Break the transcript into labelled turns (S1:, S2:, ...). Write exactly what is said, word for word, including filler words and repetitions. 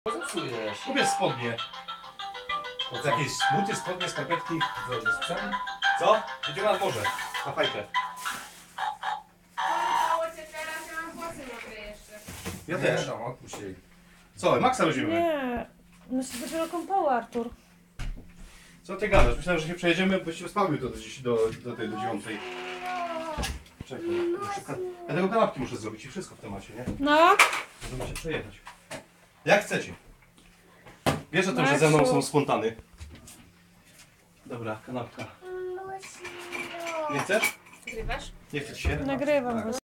S1: Zepsujesz.
S2: Kupię spodnie.
S1: To jakieś smuty, spodnie, skarpetki z psem?
S2: Co? Idziemy nad morze. Na fajkę.
S3: Mało cię teraz, ja mam włosy mokre jeszcze.
S2: Ja
S1: Nie,
S2: też.
S1: tam, odpuść jej.
S2: Co, Maxa weźmiemy?
S4: Nie, my się dopiero kąpały, Artur.
S2: Co ty gadasz? Myślałem, że się przejedziemy, byście spały do, do, do tej, do dziewiątej. Czekaj, muszę ka- ja tego kanapki muszę zrobić i wszystko w temacie, nie?
S4: No,
S2: Możemy się przejechać. Jak chcecie. Wiesz o tym, że ze mną
S4: Maksiu.
S2: są spontany. Dobra, kanapka. Nie chcesz?
S3: Nagrywasz?
S2: Nie chcesz się?
S4: nagrywam go.